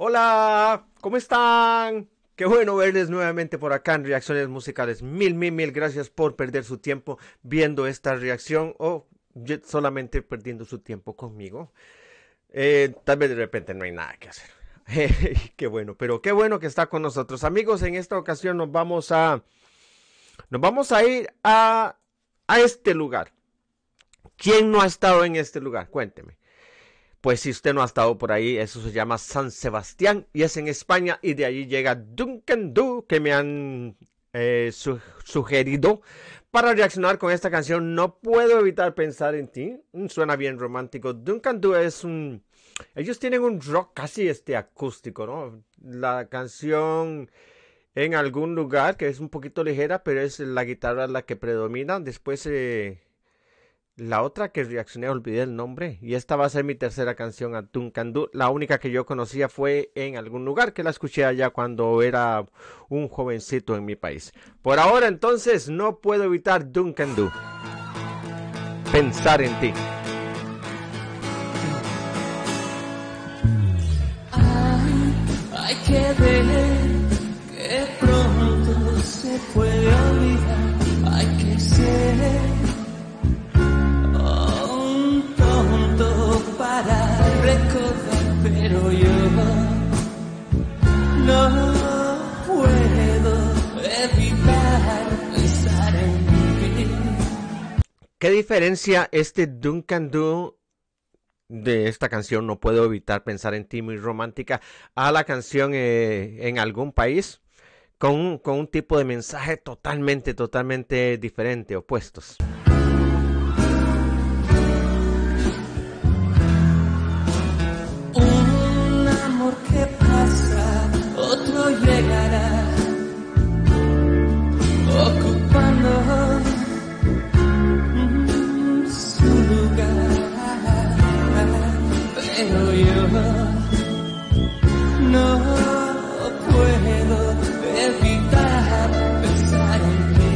Hola, ¿cómo están? Qué bueno verles nuevamente por acá en Reacciones Musicales. Mil gracias por perder su tiempo viendo esta reacción o solamente perdiendo su tiempo conmigo. Tal vez de repente no hay nada que hacer. Qué bueno, pero qué bueno que está con nosotros. Amigos, en esta ocasión nos vamos a ir a este lugar. ¿Quién no ha estado en este lugar? Cuénteme. Pues si usted no ha estado por ahí, eso se llama San Sebastián y es en España y de allí llega Duncan Du que me han sugerido para reaccionar con esta canción. No puedo evitar pensar en ti. Suena bien romántico. Duncan Du es un... Ellos tienen un rock casi acústico, ¿no? La canción en algún lugar que es un poquito ligera, pero es la guitarra la que predomina. Después... la otra que reaccioné, olvidé el nombre. Y esta va a ser mi tercera canción a Duncan Du. La única que yo conocía fue en algún lugar que la escuché allá cuando era un jovencito en mi país. Por ahora entonces no puedo evitar Duncan Du. Pensar en ti. Hay que ver que pronto se puede olvidar. Hay que ser para recordar, pero yo no puedo evitar pensar en ti. ¿Qué diferencia este Duncan Du de esta canción? No puedo evitar pensar en ti, muy romántica, a la canción en algún país con un tipo de mensaje totalmente diferente, opuestos. Que pasa, otro llegará, ocupando su lugar, pero yo no puedo evitar pensar en ti.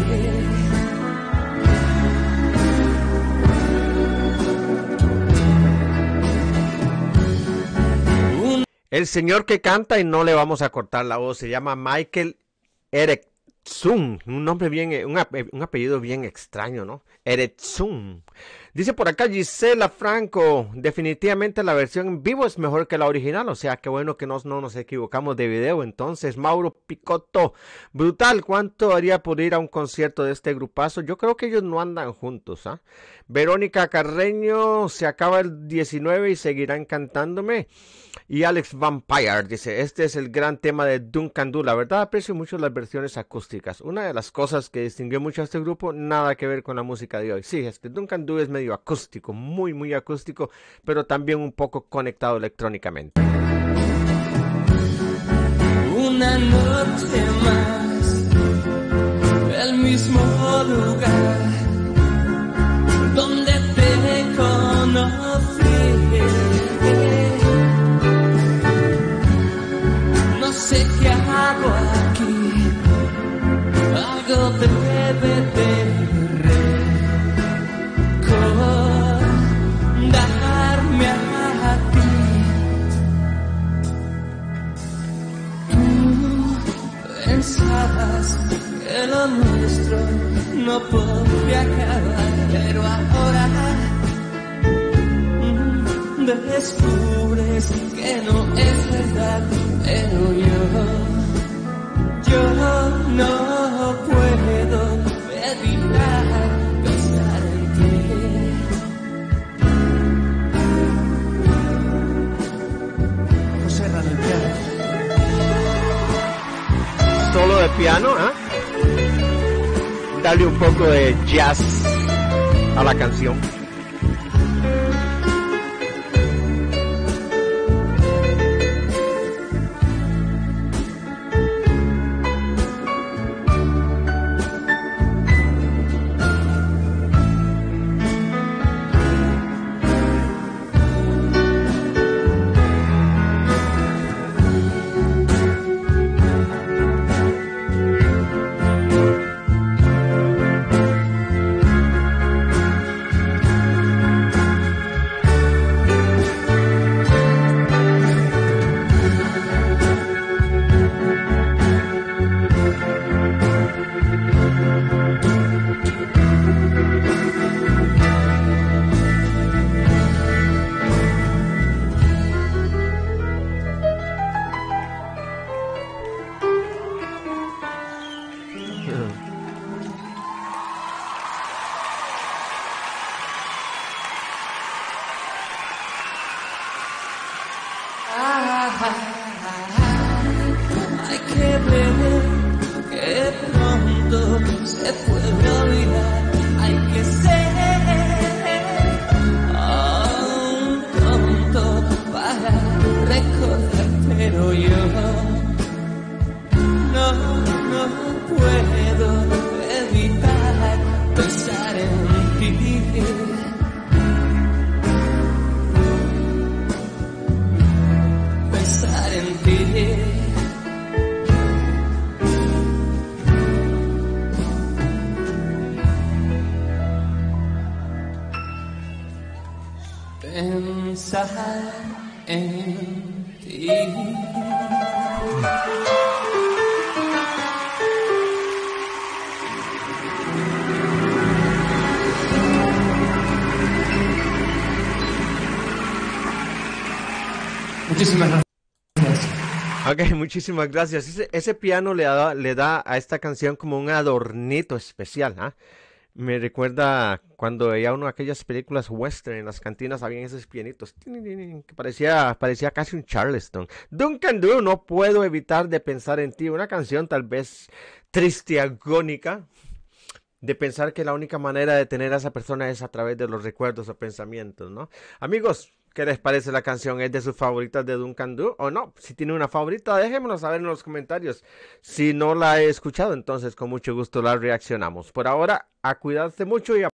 El señor que canta, y no le vamos a cortar la voz, se llama Michael Eretsson. Un nombre bien, un apellido bien extraño, ¿no? Eretsson. Dice por acá Gisela Franco, definitivamente la versión en vivo es mejor que la original, o sea, qué bueno que no nos equivocamos de video. Entonces, Mauro Picotto, brutal, ¿cuánto haría por ir a un concierto de este grupazo? Yo creo que ellos no andan juntos, ¿ah? Verónica Carreño, se acaba el 19 y seguirán cantándome. Y Alex Vampire dice, este es el gran tema de Duncan Du. La verdad aprecio mucho las versiones acústicas. Una de las cosas que distinguió mucho a este grupo, nada que ver con la música de hoy. Sí, Duncan Du es medio acústico, muy acústico, pero también un poco conectado electrónicamente. Una noche más, el mismo lugar donde te conocí. No sé qué hago aquí, algo debe de recordarme a ti. Tú pensabas que lo nuestro no podía acabar, pero ahora descubres que no es verdad, pero yo no puedo evitar pensar en ti. José Herrán, el piano. Solo de piano, ¿ah? Dale un poco de jazz a la canción. Hay que ver que pronto se puede olvidar. Hay que ser tonto para recordar, pero yo no puedo evitar pensar en ti. Pensar en ti. Pensar en ti. Muchísimas gracias. Ok, muchísimas gracias. Ese piano le da a esta canción como un adornito especial, ¿ah? Me recuerda cuando veía una de aquellas películas western, en las cantinas habían esos pianitos que parecía casi un Charleston. Duncan Du, no puedo evitar de pensar en ti, una canción tal vez triste, agónica, de pensar que la única manera de tener a esa persona es a través de los recuerdos o pensamientos, ¿no? Amigos, ¿qué les parece la canción? ¿Es de sus favoritas de Duncan Du o no? Si tiene una favorita, déjenmelo saber en los comentarios. Si no la he escuchado, entonces con mucho gusto la reaccionamos. Por ahora, a cuidarse mucho y a